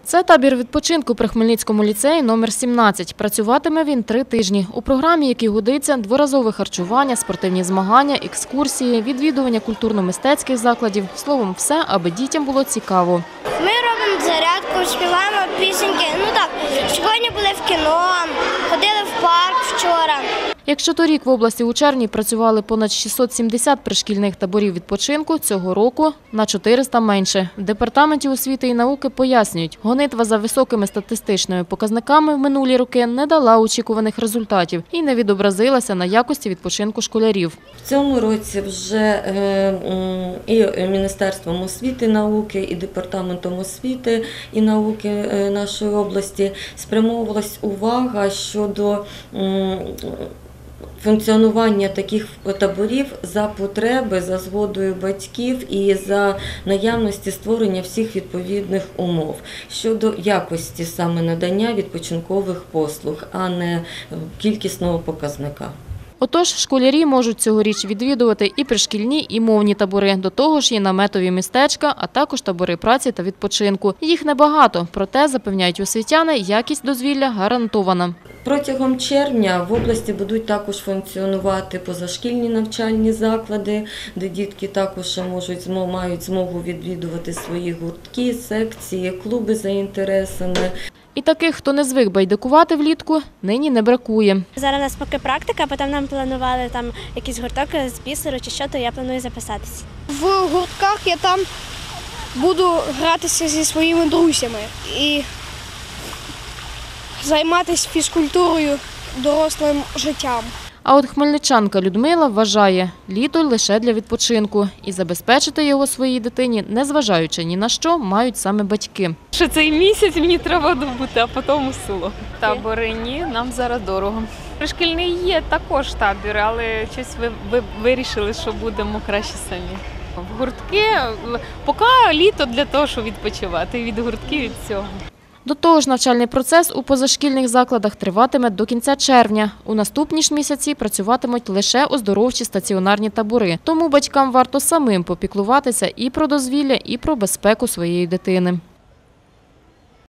Це табір відпочинку при Хмельницькому ліцеї номер 17. Працюватиме він 3 тижні. У програмі, якій годиться, дворазове харчування, спортивні змагання, екскурсії, відвідування культурно-мистецьких закладів. Словом, все, аби дітям було цікаво. Ми робимо зарядку, співаємо пісеньки. Сьогодні були в кіно, ходили в парк вчора. Якщо торік в області у червні працювали понад 670 пришкільних таборів відпочинку, цього року на 400 менше. В Департаменті освіти і науки пояснюють, гонитва за високими статистичними показниками в минулі роки не дала очікуваних результатів і не відобразилася на якості відпочинку школярів. В цьому році вже і Міністерством освіти і науки, і Департаментом освіти і науки нашої області спрямовувалась увага щодо функціонування таких таборів за потреби, за згодою батьків і за наявності створення всіх відповідних умов щодо якості саме надання відпочинкових послуг, а не кількісного показника. Отож, школярі можуть цьогоріч відвідувати і пришкільні, і мовні табори. До того ж є наметові містечка, а також табори праці та відпочинку. Їх небагато, проте, запевняють освітяни, якість дозвілля гарантована. Протягом червня в області будуть також функціонувати позашкільні навчальні заклади, де дітки також мають змогу відвідувати свої гуртки, секції, клуби за інтересами. І таких, хто не звик байдикувати влітку, нині не бракує. Зараз у нас поки практика, потім нам планували там якийсь гурток з бісеру чи що, то я планую записатися. В гуртках я там буду гратися зі своїми друзями і займатися фізкультурою, дорослим життям. А от хмельничанка Людмила вважає, літо лише для відпочинку. І забезпечити його своїй дитині, незважаючи ні на що, мають саме батьки. Що цей місяць мені треба добути, а потім у село. Табори ні, нам зараз дорого. Пришкільний є також табір, але щось вирішили, що будемо краще самі. В гуртки, поки літо для того, щоб відпочивати, від гуртків, від цього. До того ж, навчальний процес у позашкільних закладах триватиме до кінця червня. У наступні ж місяці працюватимуть лише оздоровчі стаціонарні табори. Тому батькам варто самим попіклуватися і про дозвілля, і про безпеку своєї дитини.